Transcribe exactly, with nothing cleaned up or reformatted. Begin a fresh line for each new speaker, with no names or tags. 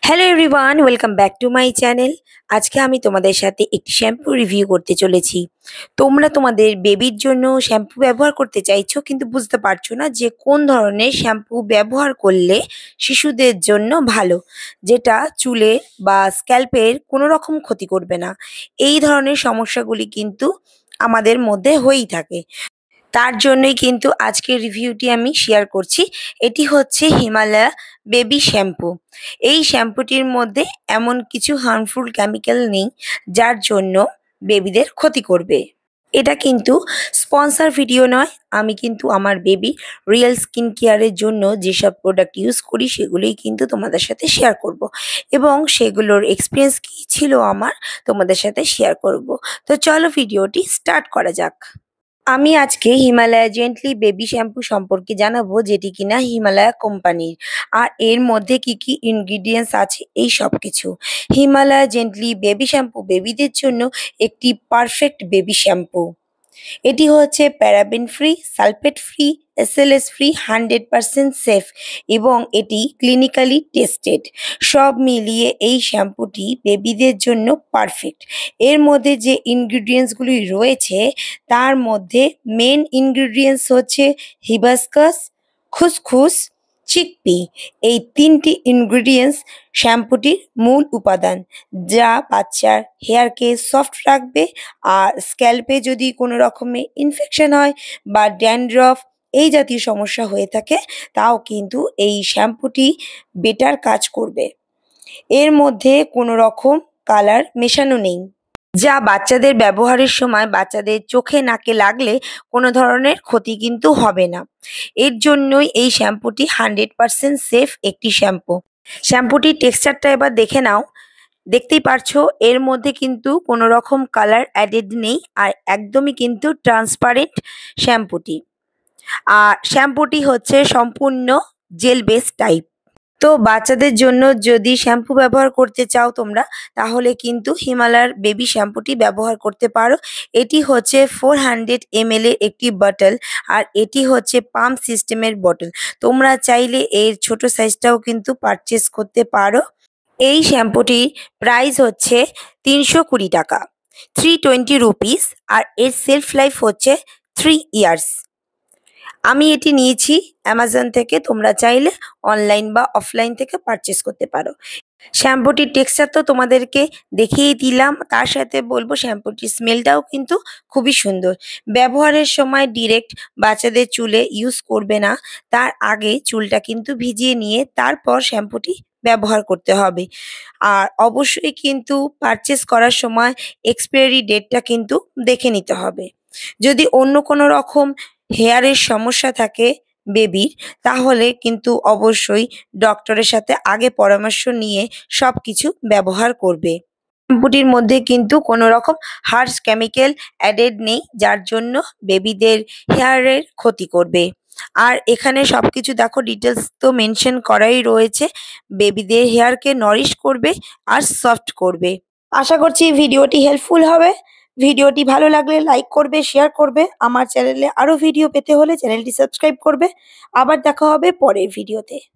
Hello everyone, welcome back to my channel. আজকে আমি তোমাদের সাথে একটি শ্যাম্পু রিভিউ করতে চলেছি। তোমরা তোমাদের বেবির জন্য শ্যাম্পু ব্যবহার করতে চাইছো, কিন্তু বুঝতে পারছো না যে কোন ধরনের শ্যাম্পু ব্যবহার করলে শিশুদের জন্য ভালো, যেটা চুলে বা স্ক্যাল্পের কোনো রকম ক্ষতি করবে না। এই ধরনের সমস্যাগুলি কিন্তু আমাদের মধ্যে হয়েই থাকে। তার জন্যই কিন্তু আজকের রিভিউটি আমি শেয়ার করছি। এটি হচ্ছে হিমালয়া বেবি শ্যাম্পু। এই শ্যাম্পুটির মধ্যে এমন কিছু হার্মফুল কেমিক্যাল নেই যার জন্য বেবিদের ক্ষতি করবে। এটা কিন্তু স্পন্সর ভিডিও নয়। আমি কিন্তু আমার বেবি রিয়েল স্কিন কেয়ারের জন্য যেসব প্রোডাক্ট ইউজ করি সেগুলোই কিন্তু তোমাদের সাথে শেয়ার করব, এবং সেগুলোর এক্সপিরিয়েন্স কী ছিল আমার তোমাদের সাথে শেয়ার করব। তো চলো ভিডিওটি স্টার্ট করা যাক। আমি আজকে হিমালয়া জেন্টলি বেবি শ্যাম্পু সম্পর্কে জানাবো, যেটি কিনা হিমালয়া কোম্পানির, আর এর মধ্যে কি কি ইনগ্রিডিয়েন্টস আছে এই সব কিছু। হিমালয়া জেন্টলি বেবি শ্যাম্পু বেবিদের জন্য একটি পারফেক্ট বেবি শ্যাম্পু। এটি হচ্ছে paraben free, sulphate free, SLS free, hundred percent safe, এবং এটি ক্লিনিক্যালি টেস্টেড। সব মিলিয়ে এই শ্যাম্পুটি বেবিদের জন্য পারফেক্ট। এর মধ্যে যে ইনগ্রিডিয়েন্টসগুলি রয়েছে তার মধ্যে মেন ইনগ্রিডিয়েন্টস হচ্ছে হিবাস্কাস, খুসখুস, চিকপি। এই তিনটি ইনগ্রিডিয়েন্টস শ্যাম্পুটির মূল উপাদান, যা বাচ্চার হেয়ারকে সফট রাখবে। আর স্ক্যাল্পে যদি কোনো রকমের ইনফেকশন হয় বা ড্যান্ড্রফ এই জাতীয় সমস্যা হয়ে থাকে, তাও কিন্তু এই শ্যাম্পুটি বেটার কাজ করবে। এর মধ্যে কোনো রকম কালার মেশানো নেই, যা বাচ্চাদের ব্যবহারের সময় বাচ্চাদের চোখে নাকে লাগলে কোনো ধরনের ক্ষতি কিন্তু হবে না। এর জন্যই এই শ্যাম্পুটি হান্ড্রেড পার্সেন্ট সেফ একটি শ্যাম্পু। শ্যাম্পুটির টেক্সচারটা এবার দেখে নাও। দেখতেই পারছো এর মধ্যে কিন্তু কোনো রকম কালার অ্যাডেড নেই, আর একদমই কিন্তু ট্রান্সপারেন্ট শ্যাম্পুটি। আর শ্যাম্পুটি হচ্ছে সম্পূর্ণ জেল বেস টাইপ। তো বাচ্চাদের জন্য যদি শ্যাম্পু ব্যবহার করতে চাও তোমরা, তাহলে কিন্তু হিমালয়ার বেবি শ্যাম্পুটি ব্যবহার করতে পারো। এটি হচ্ছে ফোর হান্ড্রেড এম এল এর একটি বটল, আর এটি হচ্ছে পাম্প সিস্টেমের বটল। তোমরা চাইলে এর ছোট সাইজটাও কিন্তু পারচেস করতে পারো। এই শ্যাম্পুটির প্রাইস হচ্ছে তিনশো কুড়ি টাকা, থ্রি টোয়েন্টি রুপিস, আর এর সেলফ লাইফ হচ্ছে থ্রি ইয়ার্স। আমি এটি নিয়েছি অ্যামাজন থেকে। তোমরা চাইলে অনলাইন বা অফলাইন থেকে পারচেস করতে পারো। শ্যাম্পুটির টেক্সচার তো তোমাদেরকে দেখিয়েই দিলাম, তার সাথে বলবো শ্যাম্পুটির স্মেলটাও কিন্তু খুবই সুন্দর। ব্যবহারের সময় ডিরেক্ট বাচ্চাদের চুলে ইউজ করবে না, তার আগে চুলটা কিন্তু ভিজিয়ে নিয়ে তারপর শ্যাম্পুটি ব্যবহার করতে হবে। আর অবশ্যই কিন্তু পারচেস করার সময় এক্সপায়ারি ডেটটা কিন্তু দেখে নিতে হবে। যদি অন্য কোনো রকম হেয়ারের সমস্যা থাকে বেবির, তাহলে কিন্তু অবশ্যই ডক্টরের সাথে আগে পরামর্শ নিয়ে সব কিছু ব্যবহার করবে। শ্যাম্পুটির মধ্যে কিন্তু কোনো রকম হার্শ কেমিক্যাল অ্যাডেড নেই, যার জন্য বেবিদের হেয়ারের ক্ষতি করবে। আর এখানে সবকিছু দেখো ডিটেলস তো মেনশন করাই রয়েছে। বেবিদের হেয়ারকে নরিশ করবে আর সফট করবে। আশা করছি ভিডিওটি হেল্পফুল হবে। ভিডিওটি ভালো লাগলে লাইক করবে, শেয়ার করবে। আমার চ্যানেলে আরও ভিডিও পেতে হলে চ্যানেলটি সাবস্ক্রাইব করবে। আবার দেখা হবে পরের ভিডিওতে।